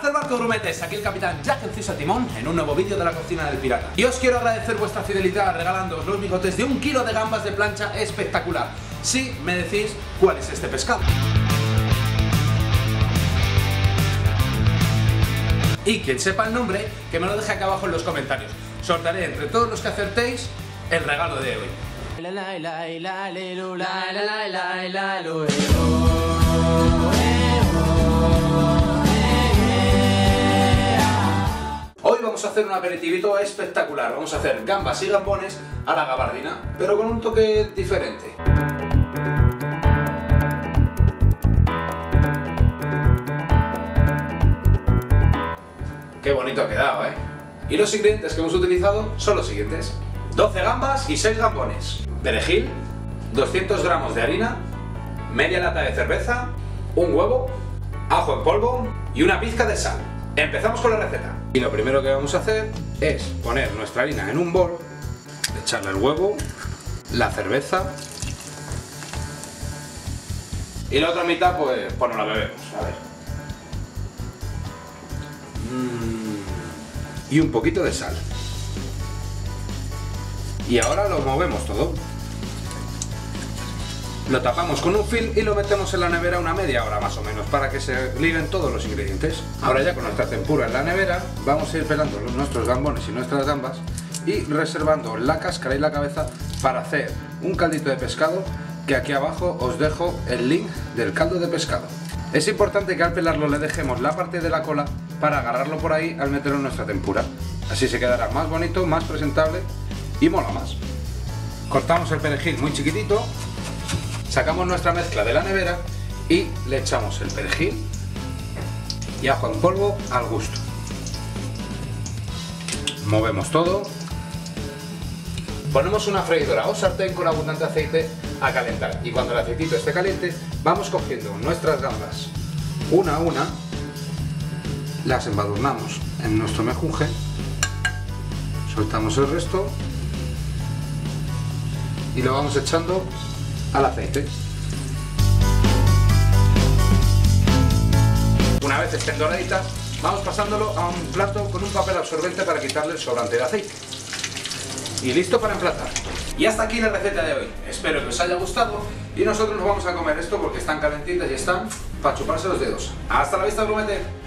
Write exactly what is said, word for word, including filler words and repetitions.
del barco, grumetes, aquí el capitán Jack Enciso Timón en un nuevo vídeo de la cocina del pirata. Y os quiero agradecer vuestra fidelidad regalándoos los bigotes de un kilo de gambas de plancha espectacular. Si me decís cuál es este pescado. Y quien sepa el nombre, que me lo deje acá abajo en los comentarios. Sortearé entre todos los que acertéis el regalo de hoy. Hoy vamos a hacer un aperitivito espectacular. Vamos a hacer gambas y gambones a la gabardina, pero con un toque diferente. Qué bonito ha quedado, ¿eh? Y los ingredientes que hemos utilizado son los siguientes: doce gambas y seis gambones, perejil, doscientos gramos de harina, media lata de cerveza, un huevo, ajo en polvo y una pizca de sal. Empezamos con la receta. Y lo primero que vamos a hacer es poner nuestra harina en un bol, echarle el huevo, la cerveza y la otra mitad pues, pues no la bebemos. A ver. Y un poquito de sal. Y ahora lo movemos todo. Lo tapamos con un film y lo metemos en la nevera una media hora más o menos para que se liguen todos los ingredientes. Ahora ya con nuestra tempura en la nevera vamos a ir pelando nuestros gambones y nuestras gambas y reservando la cáscara y la cabeza para hacer un caldito de pescado, que aquí abajo os dejo el link del caldo de pescado. Es importante que al pelarlo le dejemos la parte de la cola para agarrarlo por ahí al meterlo en nuestra tempura. Así se quedará más bonito, más presentable y mola más. Cortamos el perejil muy chiquitito, sacamos nuestra mezcla de la nevera y le echamos el perejil y ajo en polvo al gusto. Movemos todo. Ponemos una freidora o sartén con abundante aceite a calentar y cuando el aceitito esté caliente vamos cogiendo nuestras gambas una a una, las embadurnamos en nuestro mejunje, soltamos el resto y lo vamos echando al aceite. Una vez estén doraditas vamos pasándolo a un plato con un papel absorbente para quitarle el sobrante de aceite. Y listo para emplatar. Y hasta aquí la receta de hoy. Espero que os haya gustado y nosotros nos vamos a comer esto porque están calentitas y están para chuparse los dedos. Hasta la vista, grumete.